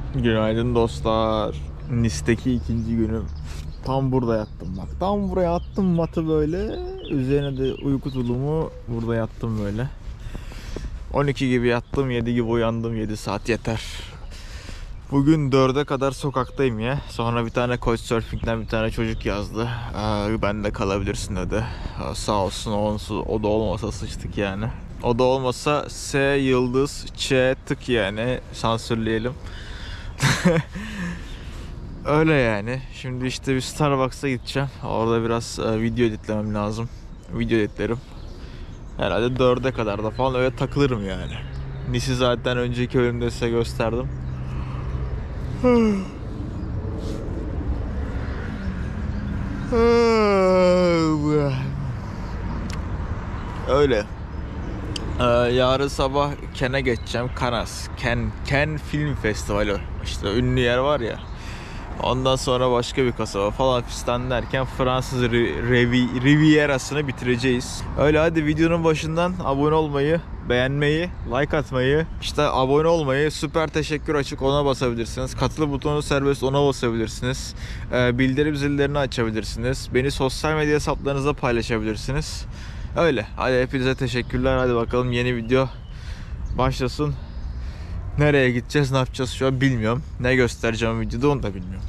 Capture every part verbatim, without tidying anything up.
Günaydın dostlar. Nice'deki ikinci günüm. Tam burada yattım bak. Tam buraya attım matı böyle. Üzerine de uyku tulumu burada yattım böyle. on iki gibi yattım, yedi gibi uyandım. yedi saat yeter. Bugün dörde kadar sokaktayım ya. Sonra bir tane Couchsurfing'den bir tane çocuk yazdı. Ee, ben de kalabilirsin dedi. Ee, sağ olsun onsuz, o da olmasa sıçtık yani. O da olmasa S yıldız Ç tık yani sansürleyelim. Öyle yani. Şimdi işte bir Starbucks'a gideceğim. Orada biraz e, video editlemem lazım. Video editlerim. Herhalde dörde kadar da falan öyle takılırım yani. Nice'i zaten önceki bölümde size gösterdim. Öyle. Ee, yarın sabah Cannes'e geçeceğim. Cannes. Cannes, Cannes Film Festivali. İşte ünlü yer var ya. Ondan sonra başka bir kasaba falan fistan derken Fransız Rivi, Riviera'sını bitireceğiz. Öyle hadi videonun başından abone olmayı, beğenmeyi, like atmayı, işte abone olmayı, süper teşekkür açık ona basabilirsiniz. Katıl butonu serbest ona basabilirsiniz. Ee, bildirim zillerini açabilirsiniz. Beni sosyal medya hesaplarınızda paylaşabilirsiniz. Öyle. Hadi hepinize teşekkürler. Hadi bakalım yeni video başlasın. Nereye gideceğiz, ne yapacağız şu an bilmiyorum. Ne göstereceğim videoda onu da bilmiyorum.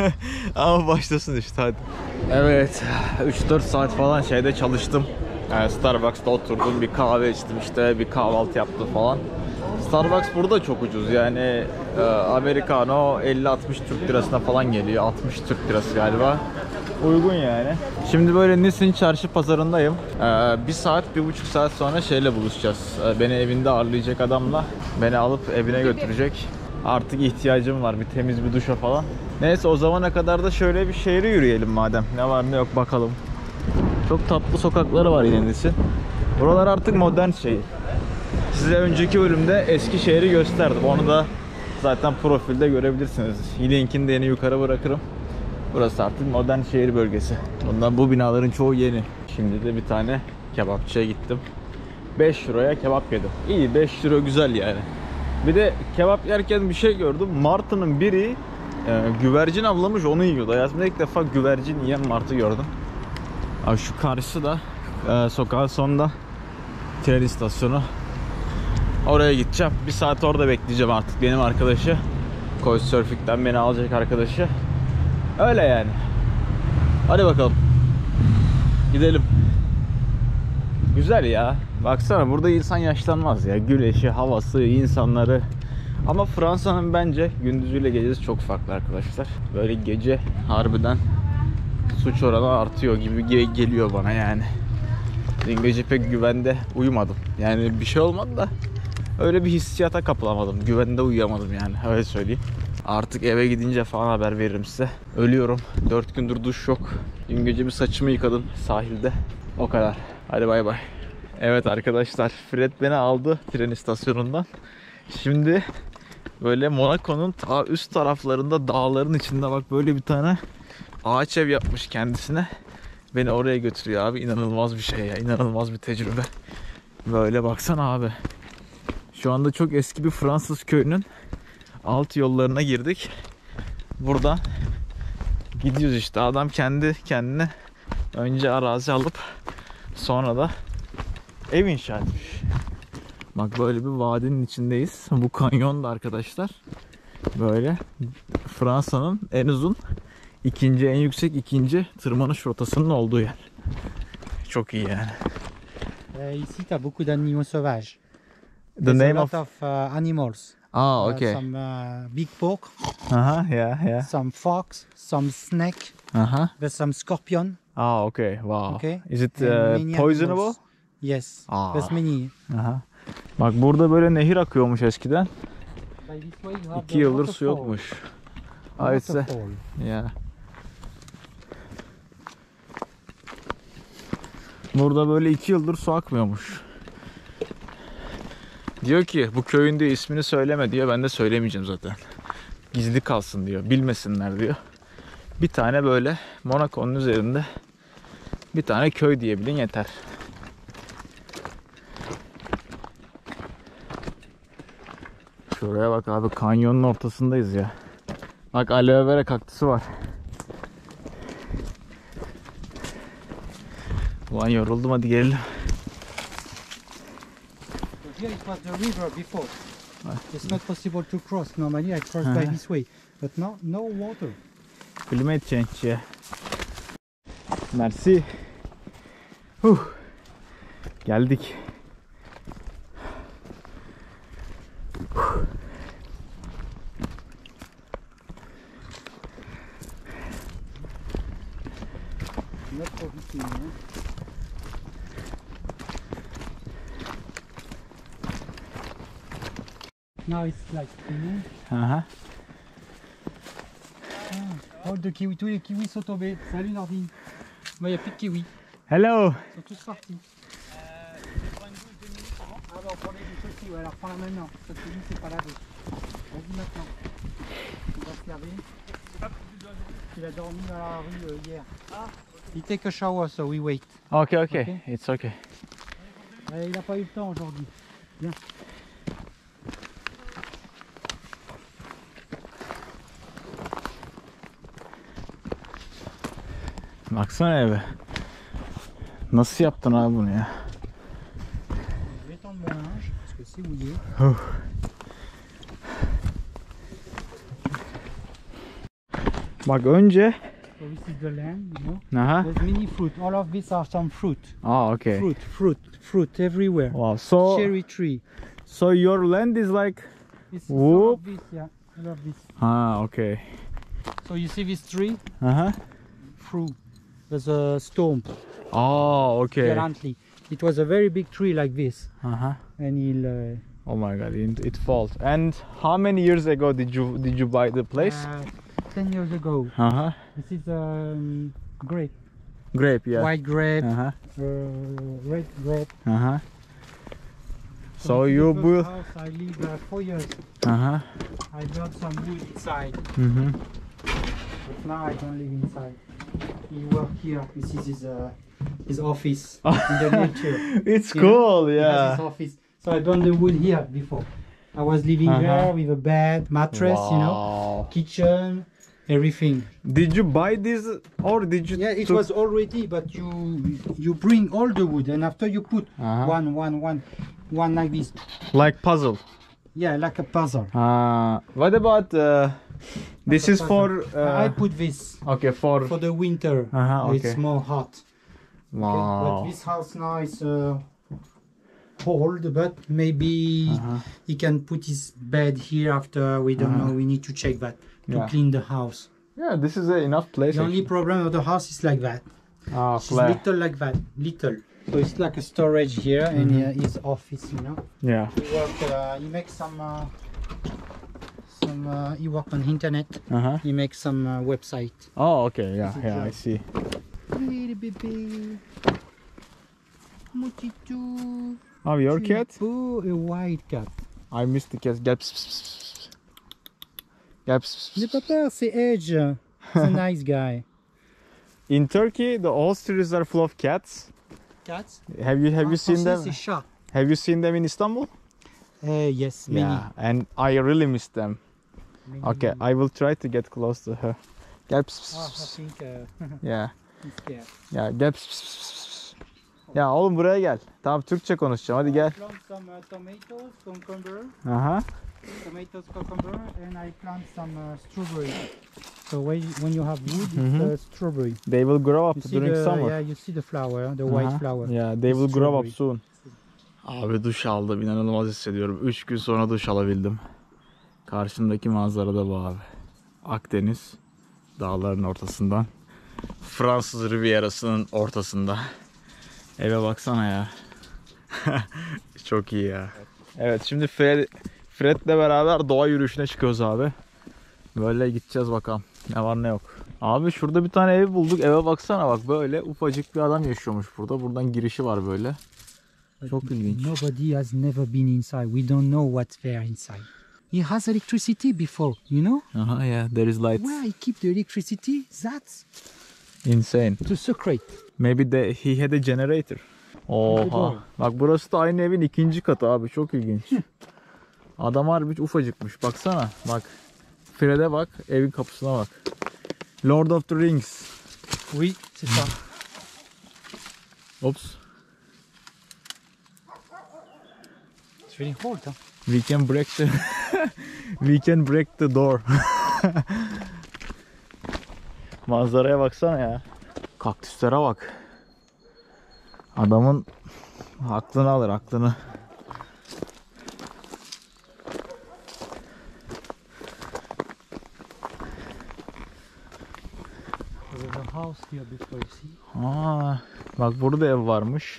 Ama başlasın işte hadi. Evet, üç dört saat falan şeyde çalıştım. Yani Starbucks'ta oturdum, bir kahve içtim işte, bir kahvaltı yaptım falan. Starbucks burada çok ucuz yani e, Americano elli altmış Türk lirasına falan geliyor. altmış Türk lirası galiba. Uygun yani. Şimdi böyle Nice'in çarşı pazarındayım. Ee, bir saat, bir buçuk saat sonra şeyle buluşacağız. Ee, beni evinde ağırlayacak adamla beni alıp evine götürecek. Artık ihtiyacım var bir temiz bir duşa falan. Neyse o zamana kadar da şöyle bir şehri yürüyelim madem. Ne var ne yok bakalım. Çok tatlı sokakları var yine Nice'in. Buralar artık modern şehir. Size önceki bölümde eski şehri gösterdim. Onu da zaten profilde görebilirsiniz. Linkini de yeni yukarı bırakırım. Burası artık modern şehir bölgesi. Ondan bu binaların çoğu yeni. Şimdi de bir tane kebapçıya gittim. beş euroya kebap yedim. İyi, beş euro güzel yani. Bir de kebap yerken bir şey gördüm. Martı'nın biri e, güvercin avlamış onu yiyordu. Hayatımda ilk defa güvercin yiyen martı gördüm. Abi şu karşısı da e, sokağın sonunda tren istasyonu. Oraya gideceğim. Bir saat orada bekleyeceğim artık benim arkadaşı. Couchsurfing'den beni alacak arkadaşı. Öyle yani. Hadi bakalım. Gidelim. Güzel ya. Baksana burada insan yaşlanmaz ya. Güneşi, havası, insanları. Ama Fransa'nın bence gündüzüyle gecesi çok farklı arkadaşlar. Böyle gece harbiden suç oranı artıyor gibi geliyor bana yani. Dün gece pek güvende uyumadım. Yani bir şey olmadı da öyle bir hissiyata kapılamadım. Güvende uyuyamadım yani. Öyle söyleyeyim. Artık eve gidince falan haber veririm size. Ölüyorum. dört gündür duş yok. Dün gece bir saçımı yıkadım sahilde. O kadar. Hadi bay bay. Evet arkadaşlar. Fred beni aldı tren istasyonundan. Şimdi böyle Monaco'nun ta üst taraflarında dağların içinde bak böyle bir tane ağaç ev yapmış kendisine. Beni oraya götürüyor abi. İnanılmaz bir şey ya. İnanılmaz bir tecrübe. Böyle baksana abi. Şu anda çok eski bir Fransız köyünün alt yollarına girdik. Buradan gidiyoruz işte. Adam kendi kendine önce arazi alıp sonra da ev inşa etmiş. Bak böyle bir vadinin içindeyiz. Bu kanyon da arkadaşlar böyle Fransa'nın en uzun ikinci en yüksek ikinci tırmanış rotasının olduğu yer. Çok iyi yani. Uh, ici, tu as beaucoup d'animaux sauvages. The There's name a of lot of uh, animals. Ah, Uh, okay. some uh, big pork, Aha, yeah, yeah. some fox, some snake, Aha. with some scorpion. Ah, okay. Wow. Okay. Is it And uh, many poisonable? animals. Yes. Ah. There's many. Aha. Bak burada böyle nehir akıyormuş eskiden. By this way you have İki the yıldır su waterfall. yokmuş. The Ah, it's a- waterfall. Yeah. Burada böyle iki yıldır su akmıyormuş. Diyor ki bu köyün de ismini söyleme diyor. Ben de söylemeyeceğim zaten. Gizli kalsın diyor. Bilmesinler diyor. Bir tane böyle Monaco'nun üzerinde bir tane köy diyebilin yeter. Şuraya bak abi, kanyonun ortasındayız ya. Bak aloe vera kaktüsü var. Ulan yoruldum, hadi gelelim. Here it was the river before. It's not possible to cross. Normally I cross by this way, but now no water. Climate change ya. Merci. Huh. Geldik. Huh. Not for this thing, huh? Now it's like, you know, Aha. ah, all the kiwis, tous les kiwis sont tombés. Salut Nordine. Il n'y a plus de kiwis, Hello. ils sont tous partis. Ah bah on prenait du souci, ouais, alors prends-la maintenant, parce que lui c'est pas lavé. Vas-y maintenant. Il va se laver. Il a dormi dans la rue euh, hier. Ah. He take a shower, so we wait. Okay, okay, Okay. it's okay. Euh, il n'a pas eu le temps aujourd'hui. Viens. Baksana eve. Nasıl yaptın abi bunu ya? Je vais étendre mon linge parce que c'est mouillé. Oh. Bak önce. So this is the land, you know. Aha. There's many fruit. All of these are some fruit. Ah, okay. Fruit, fruit, fruit everywhere. Wow. So, Cherry tree. so your land is like. This is all Whoop. of this, yeah. All of this. Ah, okay. So you see this tree? Aha. Fruit. There's a storm. Oh, okay. Apparently, it was a very big tree like this, Aha. and he'll. Uh, Oh my God, it, it falls. And how many years ago did you did you buy the place? uh, Ten years ago. Uh-huh. This is um, grape, Grape, yeah. white grape, Uh-huh. uh, red grape. Uh-huh. So this is you the built. house I lived uh, four years. Uh-huh. I built some wood inside, Mm-hmm. but now I don't live inside. He work here. This is his uh, his office in the nature. It's You cool, He has yeah. his office. So I burned the wood here before. I was living Uh-huh. there with a bed, mattress, you know, Wow. kitchen, everything. Did you buy this or did you? Yeah, it took- was already, but you you bring all the wood, and after you put Uh-huh. one, one, one, one like this. like puzzle. Yeah, like a puzzle. Uh, what about uh, this Like a is for puzzle. uh, I put this okay for for the winter. Uh-huh, It's okay. more hot. Okay, wow. But this house now is uh, cold, but maybe Uh-huh. he can put his bed here after. We don't Uh-huh. know. We need to check that to Yeah. clean the house. Yeah, this is a enough place. The only problem of the house is like that. Ah, It's flat. little like that, little. So it's like a storage here, and Mhm. uh, his office, you know. Yeah. He work. Uh, he makes some. Uh, some. Uh, he work on internet. Uh-huh. He makes some uh, website. Oh, okay. Yeah, This is yeah, I job. see. Little baby. Mutitu. Oh, your cat? Oh, a white cat. I missed the cat. Gel. pss, pss, pss, pss. Gel. pss, pss, N'aie pss. pas peur, c'est Edge. He's a nice guy. In Turkey, the whole streets are full of cats. Cats? Have you have En you seen français, them? c'est chat. Have you seen them in Istanbul? Uh, yes, many. Yeah, and I really miss them. many, Okay, many. I will try to get close to her. Gel. pss, pss, Ah, I pss. think uh, Yeah. he's scared. Ya gel. pss, pss, pss, pss. Ya oğlum buraya gel. Tamam Türkçe konuşacağım. Hadi gel. I plant some uh, tomatoes, cucumber, Aha. tomatoes, cucumber, and I plant some uh, strawberry. So when you, when you have wood, it's Mhm. uh, strawberry. They will grow up You see during the summer. yeah, you see the flower, the white Aha. flower. Yeah, they will grow up Strawberry. soon. Abi duş aldım. İnanılmaz hissediyorum. üç gün sonra duş alabildim. Karşımdaki manzara da bu abi. Akdeniz dağların ortasından. Fransız Rivierası'nın ortasında. Eve baksana ya. Çok iyi ya. Evet şimdi Fred, Fred'le beraber doğa yürüyüşüne çıkıyoruz abi. Böyle gideceğiz bakalım. Ne var ne yok. Abi şurada bir tane ev bulduk. Eve baksana bak böyle ufacık bir adam yaşıyormuş burada. Buradan girişi var böyle. Çok ilginç. Nobody has never been inside. We don't know what's there inside. He has electricity before, you know? Aha yeah, there is lights. Where he keep the electricity? That's Insane. the secret. Maybe the, he had a generator. Oha. Bak burası da aynı evin ikinci katı abi. Çok ilginç. Adam harbi ufacıkmış. Baksana. Bak. Fred'e bak. Evin kapısına bak. Lord of the Rings. Oui, c'est ça. Oops. It's really cold, hein? We can break the We can break the door. Manzaraya baksana ya. Kaktüslere bak. Adamın aklını alır, aklını. There's a house here before you see. Aa, bak burada ev varmış.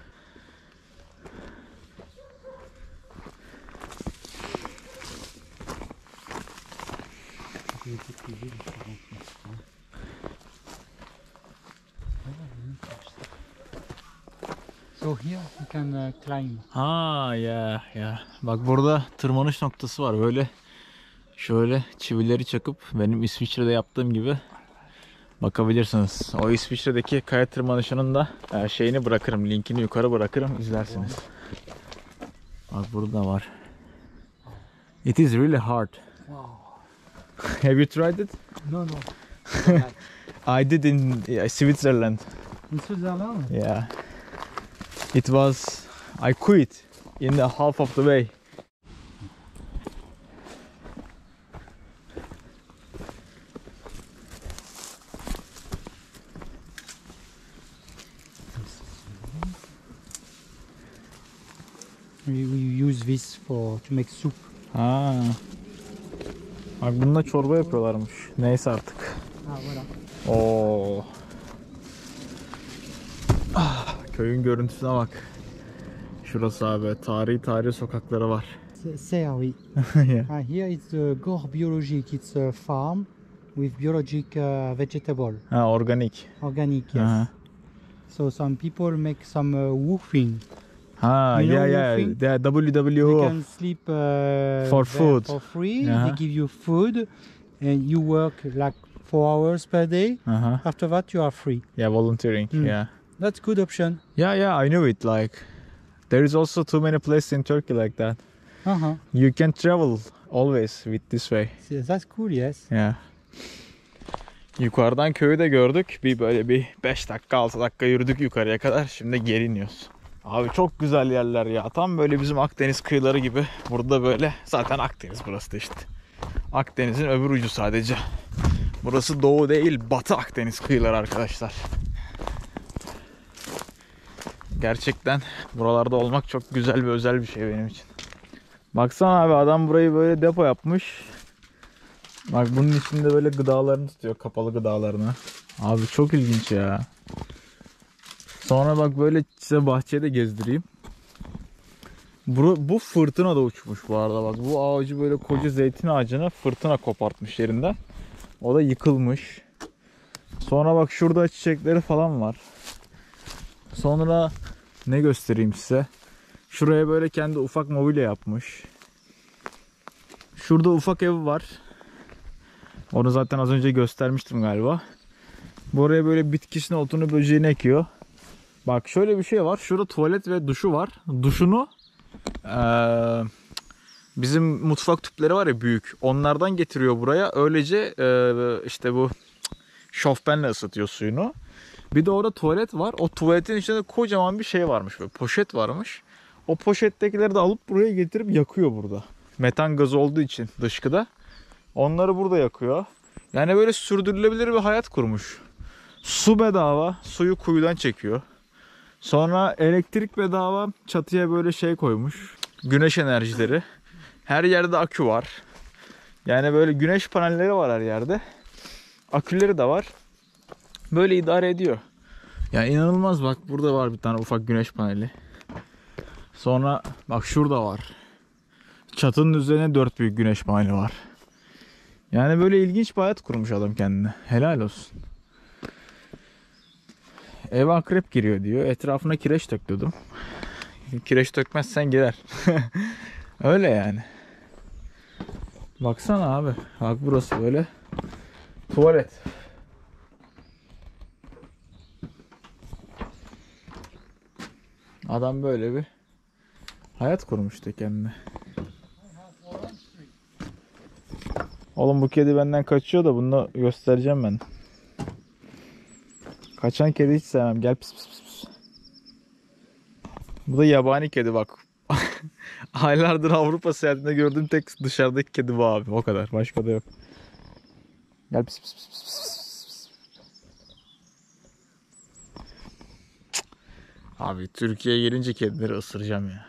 So here you can uh, climb. Ha ya ya. Bak burada tırmanış noktası var. Böyle şöyle çivileri çakıp benim İsviçre'de yaptığım gibi bakabilirsiniz. O İsviçre'deki kaya tırmanışının da e, şeyini bırakırım. Linkini yukarı bırakırım. İzlersiniz. Bak burada var. It is really hard. Wow. Have you tried it? No, no. I did in uh, Switzerland. In Switzerland? Yeah. It was, I quit in the half of the way. We, we use this for to make soup. Ha. Bak bununla çorba yapıyorlarmış. Neyse artık. Ah voilà. Oo. Ah, köyün görüntüsüne bak. Şurası abi. Tarihi tarihi sokakları var. C'est- C'est oui. Yeah. Ah, here it's the Gore Biologique. It's a farm with biologic uh, vegetable, Ha, organik. organic. Yes. Aha. So some people make some uh, woofing. Ha, You know yeah yeah. woofing? The W W You O. can sleep uh, For there food. for free. Uh-huh. They give you food, and you work like four hours per day. Aha. After that, you are free. Yeah, volunteering. Mm. Yeah. That's good option. Yeah, yeah, I knew it. Like, there is also too many places in Turkey like that. Uh huh. You can travel always with this way. That's cool. Yes. Yeah. Yukarıdan köyü de gördük. Bir böyle bir beş dakika altı dakika yürüdük yukarıya kadar. Şimdi geri iniyoruz. Abi çok güzel yerler ya. Tam böyle bizim Akdeniz kıyıları gibi. Burada böyle zaten Akdeniz burası da işte. Akdeniz'in öbür ucu sadece. Burası doğu değil, batı Akdeniz kıyıları arkadaşlar. Gerçekten buralarda olmak çok güzel ve özel bir şey benim için. Baksana abi, adam burayı böyle depo yapmış. Bak bunun içinde böyle gıdalarını tutuyor, kapalı gıdalarını. Abi çok ilginç ya. Sonra bak böyle size bahçeye de gezdireyim. Bu, bu fırtına da uçmuş bu arada bak. Bu ağacı böyle, koca zeytin ağacını fırtına kopartmış yerinden. O da yıkılmış. Sonra bak şurada çiçekleri falan var. Sonra ne göstereyim size. Şuraya böyle kendi ufak mobilya yapmış. Şurada ufak ev var. Onu zaten az önce göstermiştim galiba. Buraya böyle bitkisini, otunu, böceğini ekiyor. Bak şöyle bir şey var. Şurada tuvalet ve duşu var. Duşunu ee, bizim mutfak tüpleri var ya, büyük. Onlardan getiriyor buraya. Öylece ee, işte bu şofbenle ısıtıyor suyunu. Bir de orada tuvalet var. O tuvaletin içinde kocaman bir şey varmış. Böyle poşet varmış. O poşettekileri de alıp buraya getirip yakıyor burada. Metan gazı olduğu için dışkıda. Onları burada yakıyor. Yani böyle sürdürülebilir bir hayat kurmuş. Su bedava. Suyu kuyudan çekiyor. Sonra elektrik bedava. Çatıya böyle şey koymuş. Güneş enerjileri. Her yerde akü var. Yani böyle güneş panelleri var her yerde. Aküleri de var. Böyle idare ediyor. Yani inanılmaz, bak burada var bir tane ufak güneş paneli. Sonra bak şurada var. Çatının üzerine dört büyük güneş paneli var. Yani böyle ilginç bir hayat kurmuş adam kendine. Helal olsun. Eve akrep giriyor diyor. Etrafına kireç döktürdüm. Kireç dökmezsen girer. Öyle yani. Baksana abi. Bak burası böyle tuvalet. Adam böyle bir hayat kurmuştu kendine. Oğlum bu kedi benden kaçıyor da bunu göstereceğim ben. Kaçan kedi hiç sevmem. Gel pis pis pis pis. Bu da yabani kedi bak. Aylardır Avrupa seyahatinde gördüğüm tek dışarıdaki kedi bu abi. O kadar. Başka da yok. Gel pis pis pis pis pis. Abi Türkiye'ye gelince kedileri ısıracağım ya.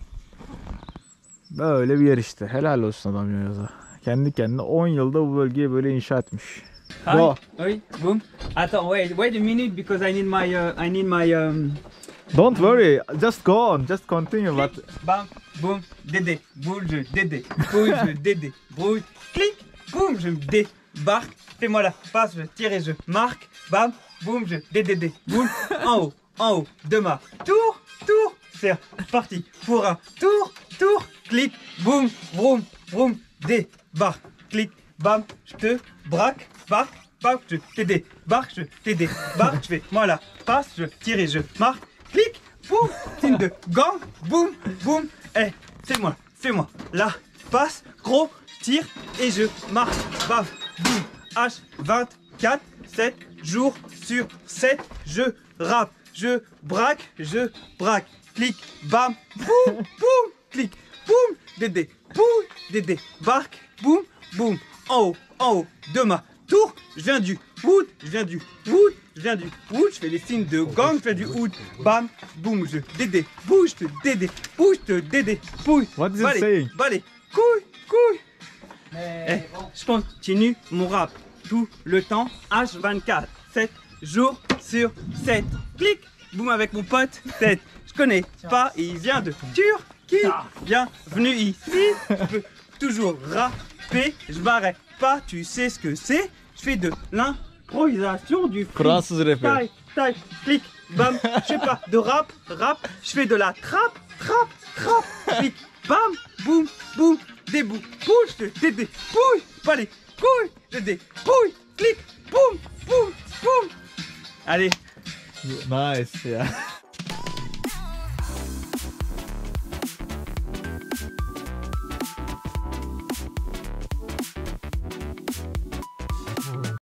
Böyle bir yer işte. Helal olsun adam ya. Kendi kendine on yılda bu bölgeyi böyle inşa etmiş. Hi. Go. Oui, boom. Attends, wait, wait a minute because I need my, uh, I need my, um, Don't worry. Just go on. Just continue. But... bam, boum, dédé, boule, je dédé, boule, je dédé, boule, clic, boum, je débarque, fais-moi la passe, je tire et je marque, bam, boum, je dédé, boule, en haut, en haut, de ma tour, tour, c'est parti pour un tour, tour, clic, boum, vroom, vroom, débarque, clic, bam, je te braque, barque, bam, je t'ai barque, je t'ai barque, je fais moi la passe, je tire et je marque, clic, boum, signe de gang, boum, boum, eh, fais-moi, fais-moi la passe, gros, tire et je marque, baf, boum, H vingt-quatre, sept jours sur sept, je rappe, je braque, je braque, clic, bam, boum, boum, clic, boum, dédé, boum, dédé, barque, boum, boum, en haut, en haut de ma tour, je viens du wood, je viens du wood, je viens du wood, je fais les signes de gang, je fais du wood, bam, boum, je dédé, bouge, te dédé, bouge, te dédé, bouge, What is it balai, saying? balai, couille, couille. Eh, je continue mon rap tout le temps, H vingt-quatre, sept jours sur sept, clic, boum avec mon pote, tête, je connais pas, il vient de Turquie, bienvenue ici, je peux toujours rapper, je m'arrête pas, tu sais ce que c'est, je fais de l'improvisation, du Fransız rapper. taille, taille, clic, bam, je fais pas de rap, rap, je fais de la trappe, trappe, trappe, clic, bam, boum, boum, des bouts, bouge, des des pouilles, pas les couilles, des des pouilles, clic, boum, boum, boum. Allez. Nice ya.